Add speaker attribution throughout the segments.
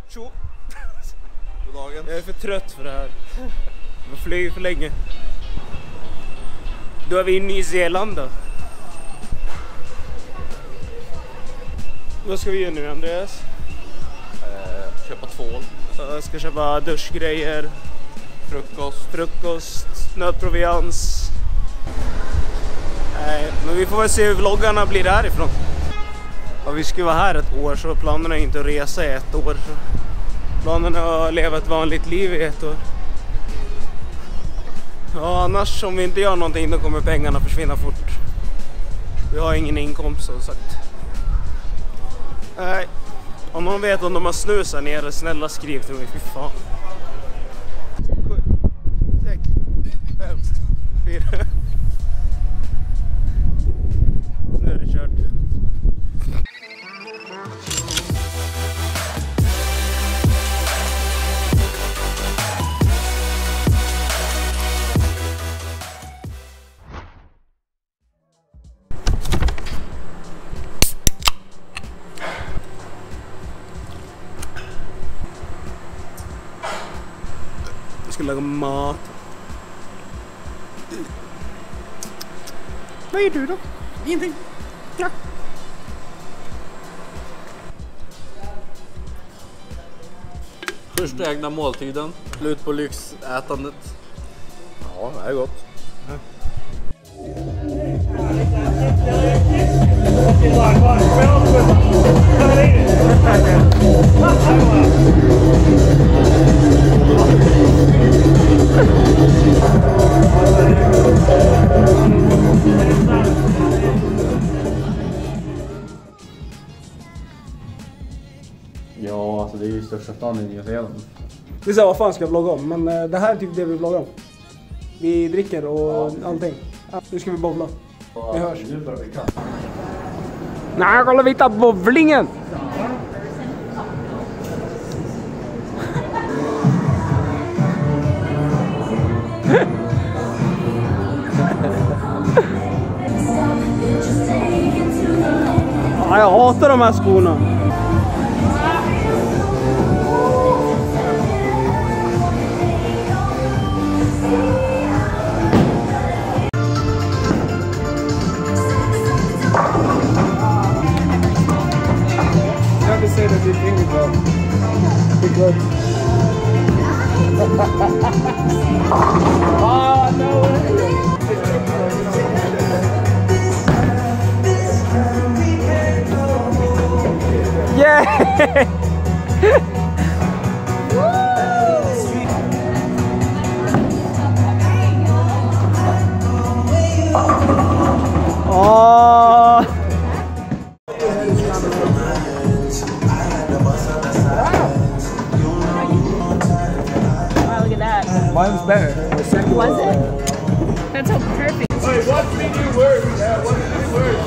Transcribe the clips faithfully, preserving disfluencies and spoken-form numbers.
Speaker 1: Tjo!
Speaker 2: God dagen.
Speaker 1: Jag är för trött för det här. Jag flyger för länge. Då är vi i Nya Zeeland då. Vad ska vi göra nu, Andreas?
Speaker 2: Eh, köpa tvål.
Speaker 1: Jag ska köpa duschgrejer.
Speaker 2: Frukost.
Speaker 1: Frukost, nötprovians. Nej, men vi får väl se hur vloggarna blir därifrån. Ja, vi ska vara här ett år, så planen är inte att resa i ett år. Planen är att leva ett vanligt liv i ett år. Ja, annars om vi inte gör någonting då kommer pengarna försvinna fort. Vi har ingen inkomst, som sagt. Nej, om någon vet om de har snus här nere, snälla skriv till mig, fy fan. Sju, sex, fem, fyra. Nu är det kört. Jag ska laga mat. Vad gör du då? Ingenting. Ja.
Speaker 2: Första egna måltiden. Slut på lyxätandet. Ja, det är gott. Ja.
Speaker 3: Ja, alltså det är ju största stan i Nya Zeeland.
Speaker 1: Vi sa vad fan ska jag vlogga om, men det här är typ det vi vloggar om. Vi dricker och ja, allting. Ja, nu ska vi bowla. Vi hörs.
Speaker 3: Nu börjar vi kasta.
Speaker 1: Nej, kolla vi tar bowlingen! Ja, jag hatar de här skorna. Jag vill säga att det är inget bra. Det är gott. Ah, no way! Yeah! Oh! Mine's better.
Speaker 4: Was it? That's so perfect.
Speaker 1: Wait, what's the new word? Yeah, what's the new word?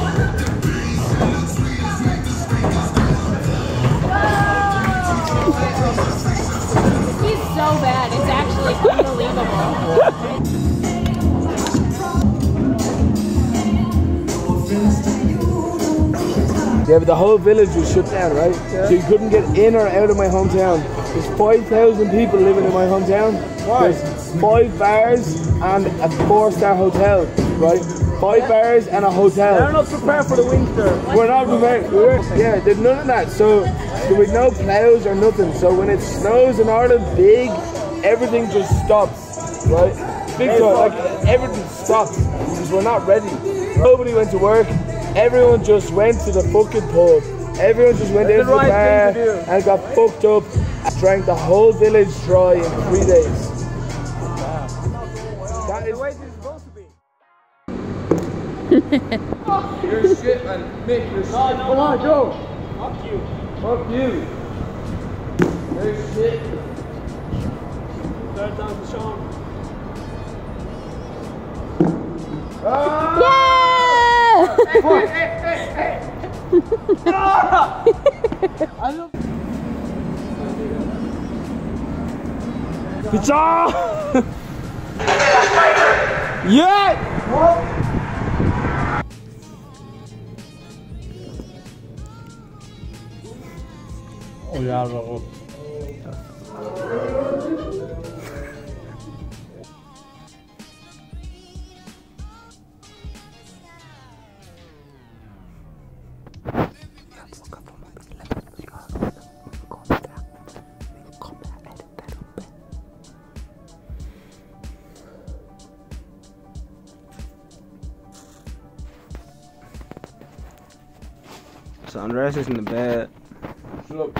Speaker 4: He's so bad. It's actually unbelievable.
Speaker 5: Yeah, but the whole village was shut down, right? Yeah. So you couldn't get in or out of my hometown. There's five thousand people living in my hometown.
Speaker 1: Why?
Speaker 5: There's five bars and a four-star hotel, right? Five bars and a hotel.
Speaker 1: They're not prepared for the winter.
Speaker 5: We're not prepared. We're, yeah, there's none of that. So there was no plows or nothing. So when it snows in Ireland, big, everything just stops, right? Big time, like everything stops because we're not ready. Nobody went to work. Everyone just went to the fucking pub. Everyone just went into the bar and got fucked up. Drank the whole village dry in three days. That is the way it's supposed to be. You're shit, man. Mick, you're shit. Come on, Joe. Fuck you. Fuck you. You're shit.
Speaker 1: Third down to Sean.
Speaker 4: Yeah!
Speaker 5: Hey, hey, hey, hey.
Speaker 1: Pizza! Yeah!
Speaker 5: Åh jävlar.
Speaker 1: So Andreas is in the bed.
Speaker 5: Look,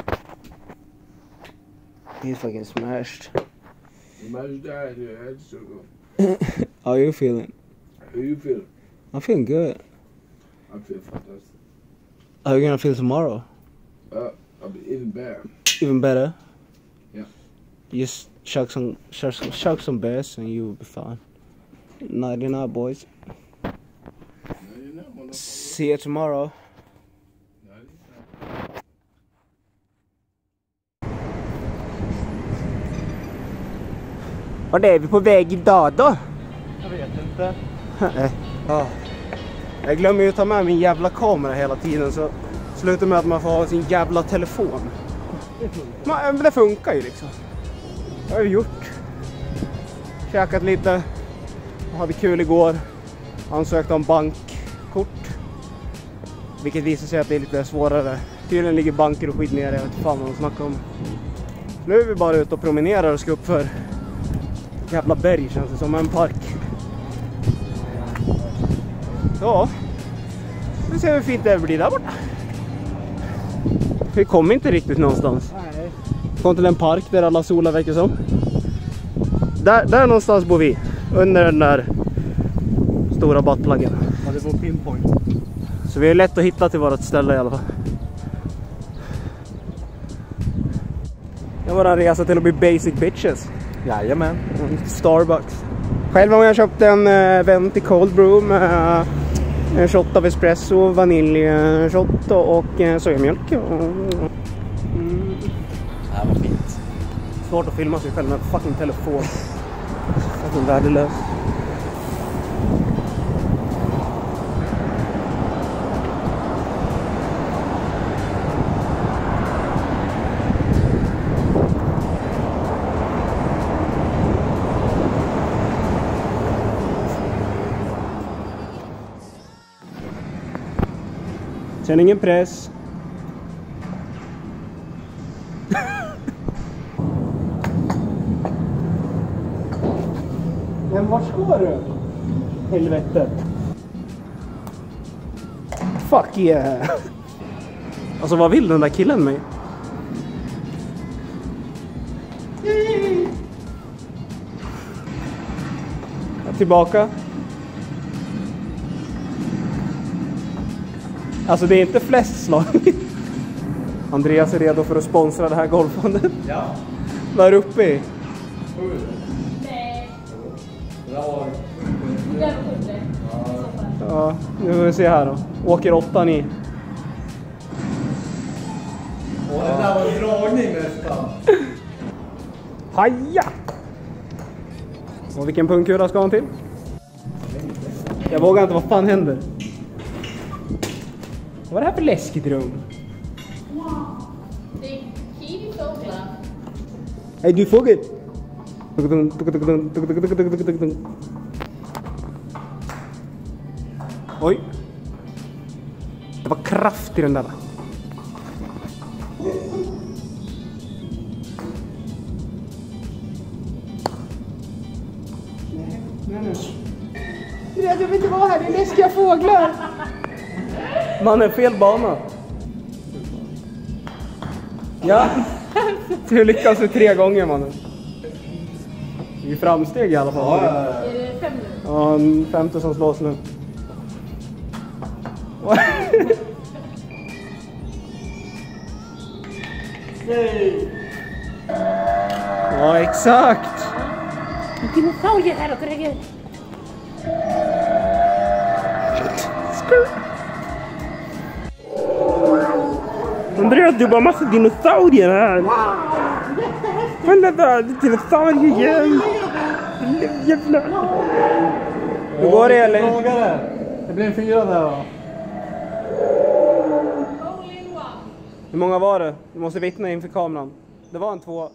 Speaker 1: He's fucking smashed.
Speaker 5: imagine that in your head, so
Speaker 1: How are you feeling?
Speaker 5: how you feel?
Speaker 1: I'm feeling good.
Speaker 5: I feel fantastic.
Speaker 1: How are you gonna feel tomorrow?
Speaker 5: Uh, I'll be even better.
Speaker 1: Even better?
Speaker 5: Yeah.
Speaker 1: Just chug some, chug some, chug some bass and you will be fine. Nighty night, boys.
Speaker 5: No, you're not, motherfucker.
Speaker 1: See you tomorrow.
Speaker 5: No, you're not.
Speaker 1: Vart är vi på väg idag då?
Speaker 2: Jag vet inte.
Speaker 1: Ja. Jag glömmer ju att ta med min jävla kamera hela tiden, så slutar med att man får ha sin jävla telefon. Men det funkar ju liksom. Det har jag gjort. Käkat lite. Hade kul igår. Ansökte om bankkort. Vilket visar sig att det är lite svårare. Tydligen ligger banker och skit nere. Jag vet inte fan vad de snackar om. Nu är vi bara ute och promenerar och ska upp för jävla berg, känns det som, en park. Ja, vi ser hur fint det blir där borta. Vi kommer inte riktigt någonstans.
Speaker 2: Nej.
Speaker 1: Kom till en park där alla solar verkar som. Där, där någonstans bor vi. Under den där stora buttpluggen.
Speaker 2: Ja, det var pinpoint.
Speaker 1: Så vi är lätt att hitta till vårt ställe i alla fall. Det var en resa till att bli basic bitches.
Speaker 2: Jajamän.
Speaker 1: Starbucks. Själv har jag köpt en uh, Venti Cold Brew med uh, en shot av espresso, vaniljshot och uh, sojamjölk. Mm.
Speaker 2: Det här var fint.
Speaker 1: Svårt att filma sig själv med fucking telefon. Fucking värdelös. Känn ingen press. Men vart ska du? Helvete. Fuck yeah. Alltså vad vill den där killen mig? Tillbaka. Alltså det är inte flest slag. Andreas är redo för att sponsra det här golfbandet.
Speaker 2: Ja.
Speaker 1: Vad är du uppe i?
Speaker 4: Nej,
Speaker 2: Det där var...
Speaker 4: det där var sjunde.
Speaker 1: Ja, nu får vi se här då. Åker åttan i.
Speaker 2: Åh, det där var en dragning nästan.
Speaker 1: Haja! Och vilken pungkula ska han till? Jag vågar inte, vad fan händer? Vad är det här för läskigt rum?
Speaker 4: The key is so glad.
Speaker 1: Hej du fågel! Oj! Det var kraft i den där. Jag vill inte vara här, det är läskiga fåglar! Mannen, fel bana. Ja, du lyckas med tre gånger, mannen. Det är framsteg i alla fall.
Speaker 4: Är det fem nu?
Speaker 1: Ja, en femte som slås nu. Ja, exakt.
Speaker 4: Dinosaurier här och regler.
Speaker 1: Andreas, du bara massa dinosaurier här. Kolla där, dinosaurier igen. Jävlar. Hur går det, eller?
Speaker 2: Det blir en fyra där, va?
Speaker 4: Hole in one.
Speaker 1: Hur många var det? Du måste vittna inför kameran. det var en två.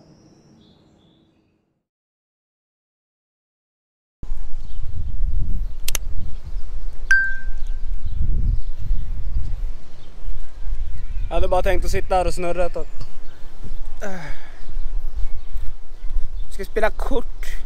Speaker 1: Jag hade bara tänkt att sitta här och snurra ett tag. Ska spela kort.